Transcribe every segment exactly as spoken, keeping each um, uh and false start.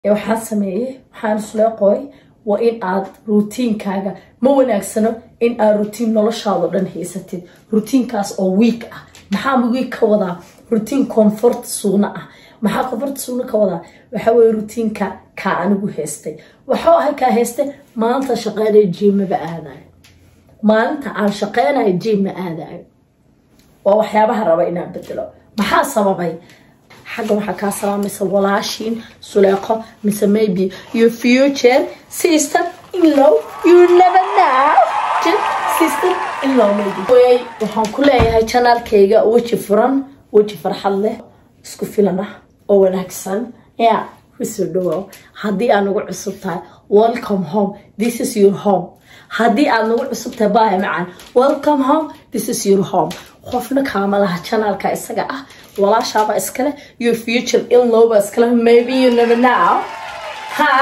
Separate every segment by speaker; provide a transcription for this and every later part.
Speaker 1: waxaan sameeyay waxaan isla qoy waa in aad routine-kaaga ma wanaagsano in aad routine noloshaada dhan haysatid routine-kaas oo week ah maxaa week ka wada routine comfort suuna ah maxaa comfort suuna ka wada waxa weey routine-ka ka anigu haystay waxa ay ka haystay maanta shaqada gym ba aaday maanta aan shaqeynay gym aaday oo waxyaabaha raba inaan bedelo maxaa sababay حاجة waxaa ka salaamaysa walaashin suleeqo mise maybe your future sister in law you never know sister in law maybe way waxaan ku leeyahay channelkayga waji furan waji farxad leh isku filana oo wanaagsan ya kusoo dhawow hadii aan ugu cusub tahay welcome home this is your home hadii aad ugu cusub tahay baa macaan welcome home this is your home qofna kaamalaha channelka isaga ah wala shaba iskale your future in law iskale maybe you never know ha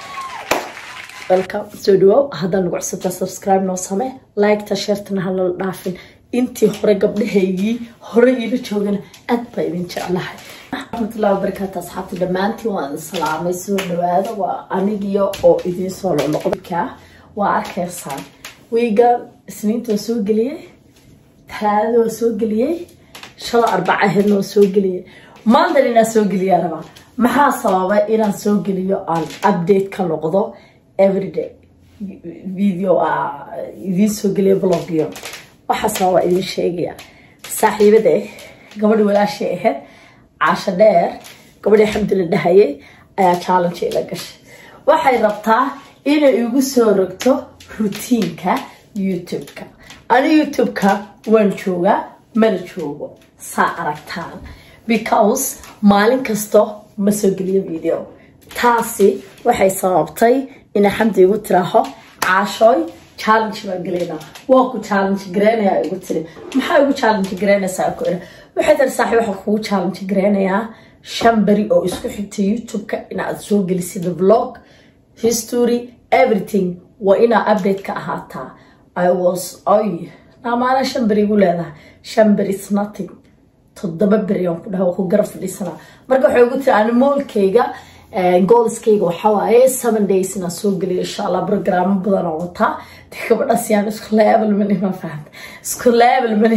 Speaker 1: welcome so do hada nagu cusubta subscribe no same like ta share tana hal dhaafin intii hore gabdhaheeyii hore ila joogana aad bay idin jeclahay rahmatullahi wa barakatuh asxaabta dhamaantii waan salaamay soo dhawaada waa anigiyo oo idin soo noqdka waa arkaysan wiiga isniinta soo galiyay talaado soo galiyay shala arbaca heedno soo galiyay maandalina soo galiyay raba maxaa sababa inaan soo galiyo aan update ka noqdo every day video ah idin soo galiyo blog iyo waxa sababa idin sheegaya saaxiibade gabadh walaashay ahayd caasha dheer gabadh xamdulillah dhahayay ayaa challenge ila gashay waxay rabtaa inay igu soo rogto routine-ka YouTube-ka ana YouTube-ka waan joogaa mana joogo saa aragtaan because maalin kasto ma soo geliyo video taasi waxay sababtay in xamdi igu tiraaho caashoy challenge ma galeyna waa ku challenge gareynaya igu tiri maxaa igu challenge gareynaysaa ku ira waxay tar saaxiib waxa ku challenge gareynayaa shan bari oo isku xigtay YouTube-ka inaad soo gelisid vlog history everything wa ina update ka ahaataa I was ay amaana shan bari igu leedahay shan bari is nothing toddoba bari aan ku dhaho ku garaf dhisana marka waxa ugu tii animalkayga goalskayga waxa waaye seven days ina soo geliyo insha Allah program badan oo wata gabadha siyaan isku level mani ma fahant isku level mani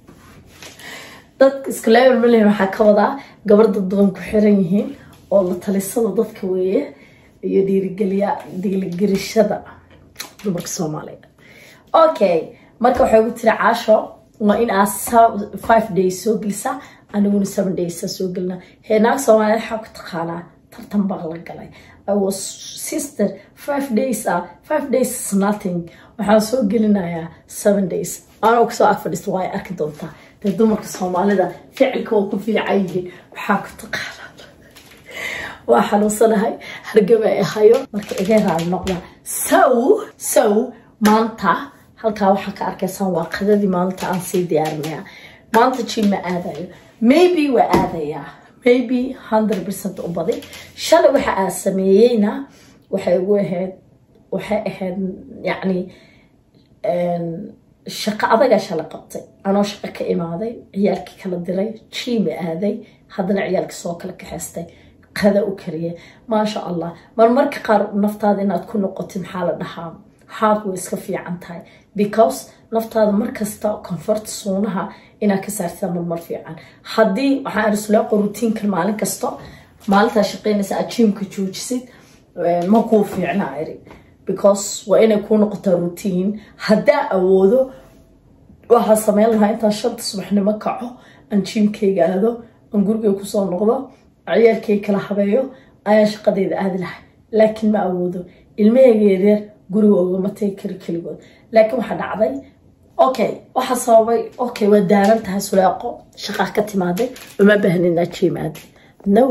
Speaker 1: dad isku level mani waxa ka wada gabadha duwan ku xiran yihiin oo la talisada dadka weeye iyo dhiirigeliya dhiirigelishada dumarka Soomaaliyeed okay marka waxa ugu tiri caasho waa in aad five days soo gelisa aniguna seven days soo gelna heenaag Soomaaliyeed waxa ku taqaanaa tartan baa la galay I was sister five days ah five days is nothing waxaan soo gelinayaa seven days ana ku soo afadhisto way arki doontaa dad dumarka Soomaalida ficilka oo ku fiican yihiin waxa ku taqaanaa waa xanuunsanahay hargaba ay hayo marka iga raali noqda so so maanta halka waxa ka arkaysan waa qadadii maanta aan sii diyaarinaya maanta jima aadayo maybe wa aadaya maybe one hundred percent u badi shalay waxa aan sameeyayna waxay ugu ahayd waxay ahayd yani een shaqo adag shalay qabtay anoo shaqo ka imaaday ciyaalkii kala diray jima aaday hadana ciyaalka soo kala kaxaystay qada u kariye ma sha Allah mar marka qaar naftaada inaad ku noqotid maxaa la dhahaa haad way iska fiican tahay because naftaada markasta comfort zone-ha ina ka saartaa mar fiican hadii waxaan isla routine-ka maalin kasta maalinta shaqeynaysa gym-ka joojisid ma ku fiicnaa because waa inay ku noqoto routine hadaa awoodo waxa sameyn lahaa inta shanta subaxnimo kaco aan gym-kayga aado aan guriga ku soo noqdo ciyaalkay kala habeeyo ayaa shaqadeeda aad lahay laakiin ma awoodo ilmahayga guriga ma tay kari kaligood laakiin waxa dhacday okay waxa sababay okay waa daaran tahay suleeqo shaqa ka timaaday uma baahnina jimaad no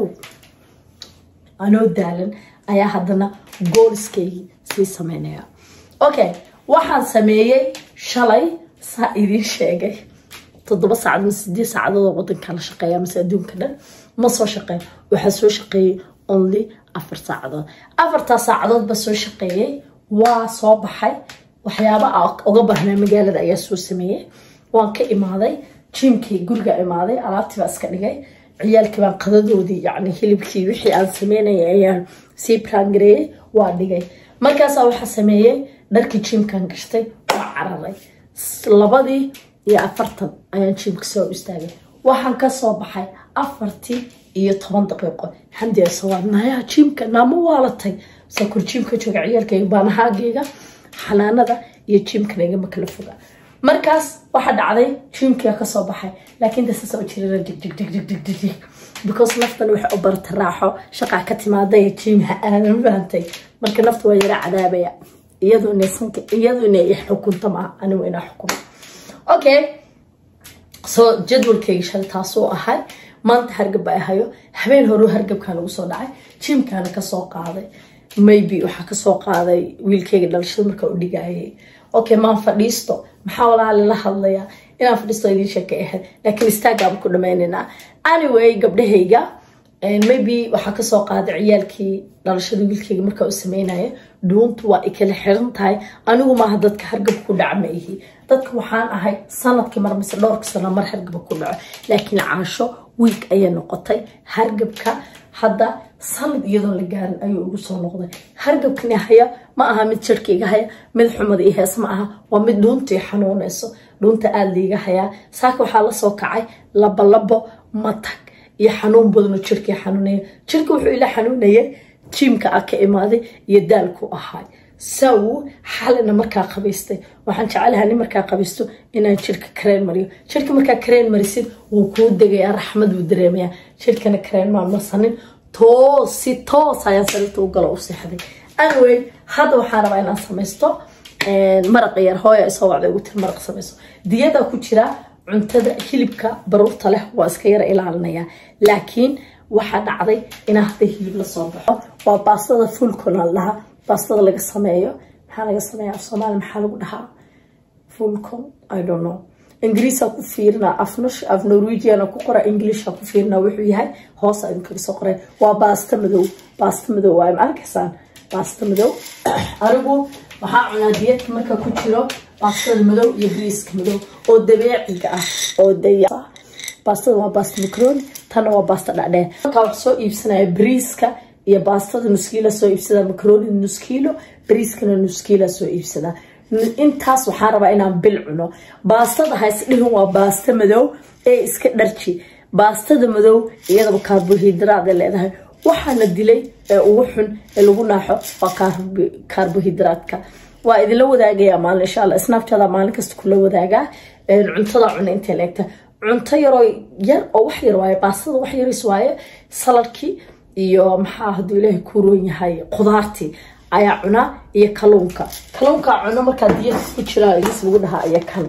Speaker 1: ano daalan ayaa hadana goalskay si sameynaya okay waxaan sameeyay shalay saa idin sheegay toddoba saacadood siddeed saacadood wadanka la shaqeeyaa mise adduunka dhan ma soo shaqeey waxa soo shaqeeyay only afar saacadood afarta saacadood ba soo shaqeeyay waa soo baxay waxyaabo uga baahnaa magaalada ayaa soo sameeyay waan ka imaaday gym-kii guriga imaaday alaabtii baa iska dhigay ciyaalkii baan qadadoodii yacni hilibkii wixii aan sameynayay ayaan sii plangareeyey waa dhigay markaasaa waxaa sameeyey dharkii jimkaan gashtay waa cararay labadii iyo afartan ayaan jimka soo istaagay waxaan kasoo baxay afartii iyo toban daqiiqo xamdi ay soo waadnayaa jimka naamo waalatay soo kor jimka jooga ciyaalkayga baanahaagayga xanaanada iyo jimkana igama kala foga markaas waxa dhacday jimka ka soo baxay laakiin dasa soo jireen dig dig dig dig dig dig because naftan waxa u barta raaxo shaqa ka timaaday jimha aan fahamtay marka naftu waa yara cadaabaya iyadoo neesanka iyadoo inay xukunta ma anigu ina xukumo okay so jadwalkayga shaltaas oo ahay maanta hargab ay hayo habeen hore hargabkaan ugu soo dhacay jimkaana ka soo qaaday maybe waxa ka soo qaaday wiilkayga dhalashada marka u dhigayay okay maan fadhiisto maxaa walaal la hadlaya inaan fadhiisto idin sheekay ahayd laakiin istaagaan ku dhameynaa anyway gabdhahayga and maybe waxa ka soo qaaday ciyaalkii dhalashada wiilkayga marka uu sameeyay dhuuntu waa ikala xiran tahay anigu ma aha dadka hargab ku dhacmayhi dadka waxaan ahay sanadkii mar mise dhowr sano mar hargab ku dhaco laakiin caasho week ayaa noqotay hargabka hadda sanad iyadoo la gaarin ayuu ugu soo noqday hargabkani haya ma aha mid jirkayga haya mid xumad iyo hees ma aha waa mid dhuuntii xanuunayso dhuunta aad liiga haya saaka waxaa la soo kacay laba labo matag iyo xanuun badan oo jirkii xanuunaya jirka wuxuu ila xanuunayay jimka ka imaaday iyo daalku ahay saw xalina markaa qabaystay waxaan jecelahay markaa qabaysto inaan jirka kareen mariyo jirka markaa kareen marisid wuu ku dagayaa raxmad uu dareemayaa jirkana kareen ma marsanin toos si toos ayaan sarito u galo u seexday anyway hadda waxaan rabaa inaan samaysto maraq yar hooyo isoo wacday ugu tir maraq samaysto diyada ku jira cuntada hilibka baruurta leh waa iska yara ilaalinaya laakiin waxa dhacday in hadda hilib la soo baxo waa baastada fulkona laha baastada laga sameeyo maxaa laga sameeyaa Soomaali maxaa lagu dhahaa fulkon I don't know ingiriisi ku fiirna afnosh af Norwegian ku qora English ku fiirna wuxuu yahay hoos ay ka soo qoray waa baasta madow baasta madow waa markaasaan baasta madow arigu waxa cunaa diyadka marka ku jiro baastada madow iyo bariiska madow oo dabiiciga ah oo daya baastada waa baasta macaroni tan waa baasta dhadhe marka wax soo iibsanaya bariiska iyo baastada nus kiilo soo iibsada macaroni nus kiilo bariiskana nus kiilo soo iibsada intaas waxaan rabaa inaan bil cuno baastada hays dhihin waa baasta madow ee iska dharji baastada madow iyadaba karbohaydraad leedahay waxaana dilay ee ugu xun ee lagu naaxo waa karbohaydraadka waa idin la wadaagaya maalin insha Allah snapchat maalin kasta kula wadaaga cuntada cuna inta leegta cunto yaro yar oo wax yar waaye baastada wax yar iswaaye saladki iyo maxaa haduu ilaahay ku roon yahay qudaartii ayaa cuna iyo kalluunka kalluunka cuna marka diyad ku jira is lagu dhahaa ayaa kan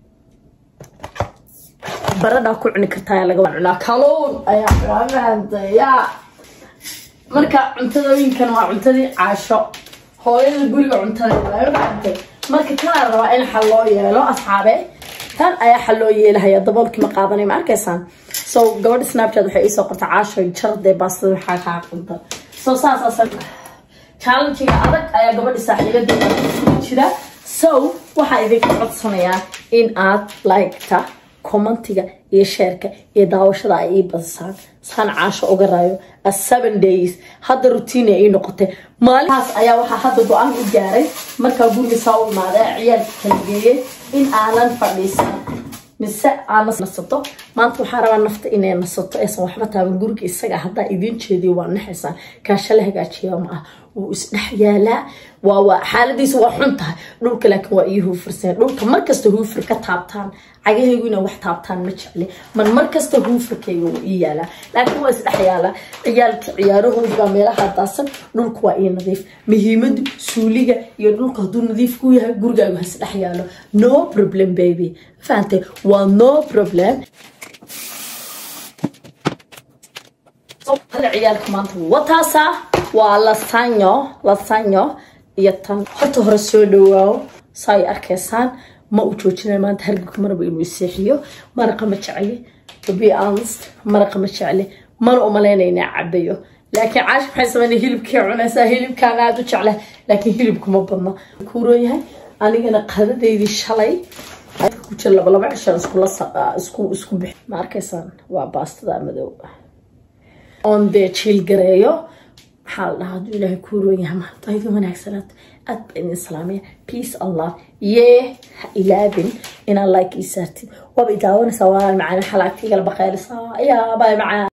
Speaker 1: barada ku cuni kartaa laga cunaa kalluun ayaa cunaa marka cuntadooyinkan waa cuntadii caasho hooyada guriga cuntada waa baantay marka kana rabaa in xal loo yeelo asxaabe tan ayaa xal loo yeelahay daboolkii ma qaadanay ma arkaysan so gabadha snapchat waxay isoo qortay caasho jarde baasada waxa ka aqoonta so saas asan challenge adag ayaa gabadha saaxiibada ku jira so waxa idinka codsanayaa in aad like-ta commentiga iyo share-ka iyo daawashada ay badisaan san caasho uga raayo as seven days hadda routine ay noqotay maalintaas ayaa waxa hadda go'aan u gaaray marka guriga soo imaaday ciyaalka kala geeyay in aanan fadhiisan mise aan nasato maanta waxaan rabaa nafta inay nasato aysan waxba taaban guriga isaga hadda idin jeediyo waa naxaysan kaasha la hagaajiyo ma ah uu isdhex yaalaa waa waa xaaladiisa waa xun tahay dhulka laakiin waa iyo huufirsan dhulka markasta huufir ka taabtaan cagahaygu inay wax taabtaan ma jecli man markasta huufirkayga uu ii yaalaa laakiin waa isdhex yaalaa ciyaalka ciyaarahooda baa meelaha daasan dhulka waa ii nadiif muhiimadu suuliga iyo dhulka haduu nadiif ku yahay gurigaagu ha isdhex yaalo no problem baby fahantay waa no problem هذا عيالك مانت وتاسع ولسانيو لسانيو يتن حتى هرسولو ساي أركيسان ما أوجوجنا مانت هرجك مرة بينو يسيحيو مرة ما تشعلي to be honest مرة ما تشعلي مرة أملينا ينعبيو لكن عاش بحس مني هيلب كيعنا سهيلب كان عادو تشعله لكن هيلبكم مبنا كوروي هاي أنا جنا قهدة دي شلي كوتشلا بلا بعشان سكول سا سكول سكول بح ماركسان وباست ذا مدو on the chill gareeyo maxaa la dhahaa ilaahay ku rooyahay maanta idin wanaagsanad aad baan islaamiya peace allah yeah ilaabin ina like isaartid waba idaawanaysaa walaal macaan xalaagtiga la baqaylisa yaa bye macaan